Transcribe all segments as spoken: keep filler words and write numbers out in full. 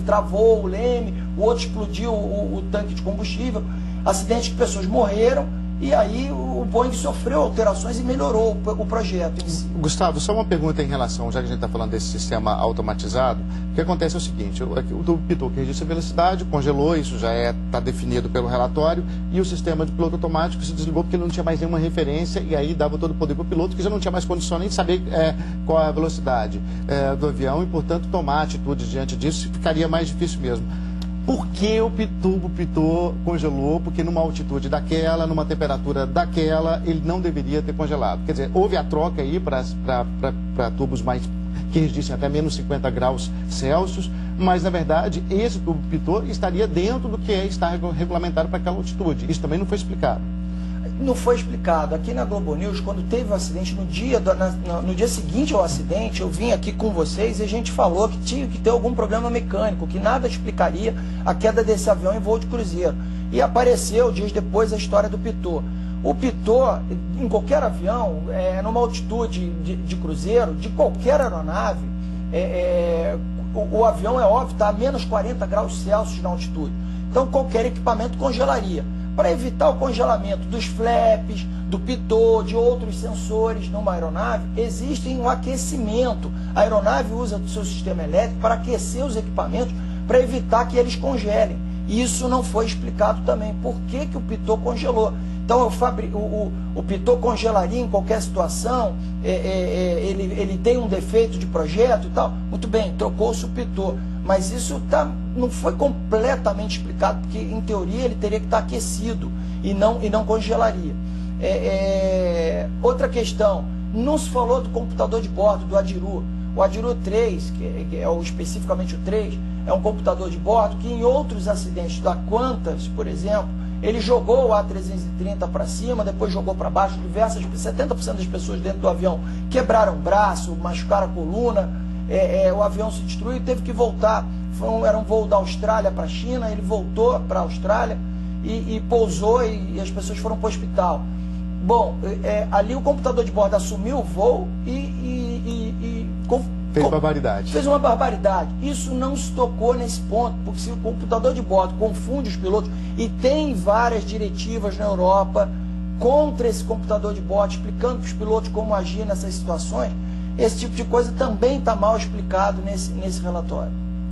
travou o leme, o outro explodiu o, o tanque de combustível, acidente que pessoas morreram, e aí o Boeing sofreu alterações e melhorou o, o projeto em si. Gustavo, só uma pergunta em relação, já que a gente está falando desse sistema automatizado, o que acontece é o seguinte, o, o tubo pitot que registra a velocidade, congelou, isso já está definido pelo relatório, e o sistema de piloto automático se desligou porque ele não tinha mais nenhuma referência, e aí dava todo o poder para o piloto, que já não tinha mais condição nem de saber é, qual é a velocidade é, do avião, e portanto tomar atitude diante disso ficaria mais difícil mesmo. Por que o tubo pitot congelou? Porque numa altitude daquela, numa temperatura daquela, ele não deveria ter congelado. Quer dizer, houve a troca aí para tubos mais que registrem até menos cinquenta graus Celsius, mas na verdade esse tubo pitot estaria dentro do que é estar regulamentado para aquela altitude. Isso também não foi explicado. Não foi explicado. Aqui na Globo News, quando teve o acidente, no dia, do, na, no dia seguinte ao acidente, eu vim aqui com vocês e a gente falou que tinha que ter algum problema mecânico, que nada explicaria a queda desse avião em voo de cruzeiro. E apareceu, dias depois, a história do pitot. O pitot, em qualquer avião, é, numa altitude de, de cruzeiro, de qualquer aeronave, é, é, o, o avião, é óbvio, está a menos quarenta graus Celsius na altitude. Então, qualquer equipamento congelaria. Para evitar o congelamento dos flaps, do pitot, de outros sensores numa aeronave, existe um aquecimento. A aeronave usa o seu sistema elétrico para aquecer os equipamentos, para evitar que eles congelem. E isso não foi explicado também. Por que que o pitot congelou? Então, o, fabri... o, o, o pitot congelaria em qualquer situação, é, é, é, ele, ele tem um defeito de projeto e tal. Muito bem, trocou-se o pitot. Mas isso tá, não foi completamente explicado, porque, em teoria, ele teria que estar aquecido e não, e não congelaria. É, é... Outra questão, não se falou do computador de bordo, do Adiru. O Adiru três, que é, que é o, especificamente o três, é um computador de bordo que, em outros acidentes da Qantas, por exemplo, ele jogou o A trezentos e trinta para cima, depois jogou para baixo. Diversas, setenta por cento das pessoas dentro do avião quebraram o braço, machucaram a coluna. É, é, o avião se destruiu e teve que voltar. Foi um, era um voo da Austrália para a China, ele voltou para a Austrália e, e pousou e, e as pessoas foram para o hospital. Bom, é, ali o computador de bordo assumiu o voo e... e, e, e com, fez com, barbaridade. Fez uma barbaridade. Isso não se tocou nesse ponto, porque se o computador de bordo confunde os pilotos, e tem várias diretivas na Europa contra esse computador de bordo, explicando para os pilotos como agir nessas situações, esse tipo de coisa também está mal explicado nesse, nesse relatório.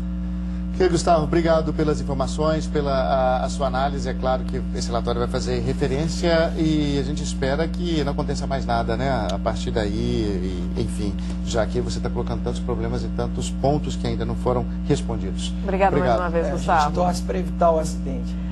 Ok, Gustavo, obrigado pelas informações, pela a, a sua análise. É claro que esse relatório vai fazer referência e a gente espera que não aconteça mais nada, né? A partir daí, e, enfim, já que você está colocando tantos problemas e tantos pontos que ainda não foram respondidos. Obrigado, obrigado. mais uma vez, é, Gustavo. A gente torce para evitar o acidente.